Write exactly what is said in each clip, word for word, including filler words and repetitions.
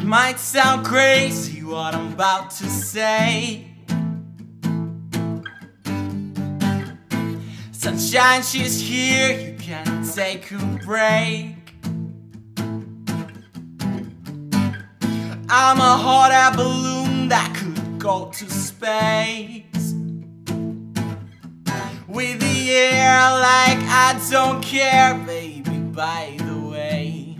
Might sound crazy what I'm about to say. Sunshine, she's here, you can take a break. I'm a hot air balloon that could go to space. With the air like I don't care, baby, by the way.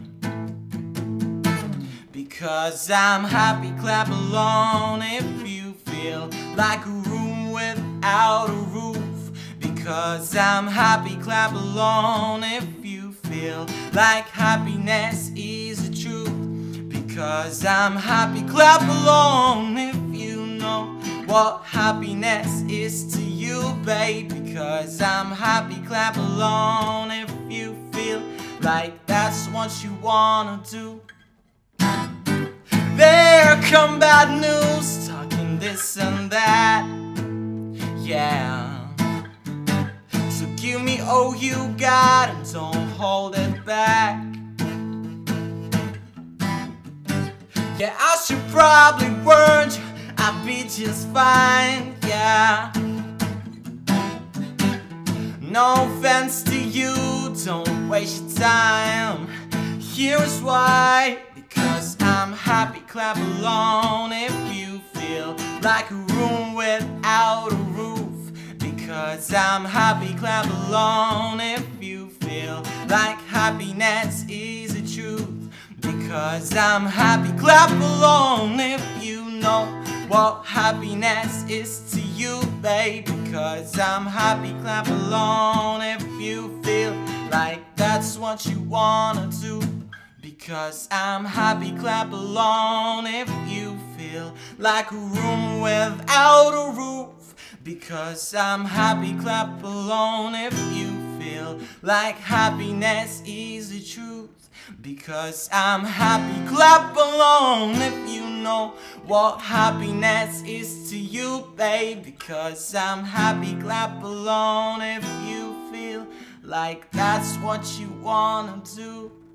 Because I'm happy, clap along if you feel like a room without a roof. Because I'm happy, clap along if you feel like happiness is the truth. Because I'm happy, clap along if you know what happiness is to you, babe. Because I'm happy, clap along if you feel like that's what you wanna do. There come bad news, talking this and that, yeah. So give me all you got and don't hold it back. Yeah, I should probably warn you, I'll be just fine, yeah. No offense to you, don't waste your time. Here's why. Because I'm happy, clap along if you feel like a room without a roof. Because I'm happy, clap along if you feel like happiness is the truth. Because I'm happy, clap along if you know what happiness is to you, babe. Because I'm happy, clap along if you feel like that's what you wanna do. Because I'm happy, clap along if you feel like a room without a roof. Because I'm happy, clap along if you feel like happiness is the truth. Because I'm happy, clap along if you know what happiness is to you, babe. Because I'm happy, clap along if you feel like that's what you wanna do.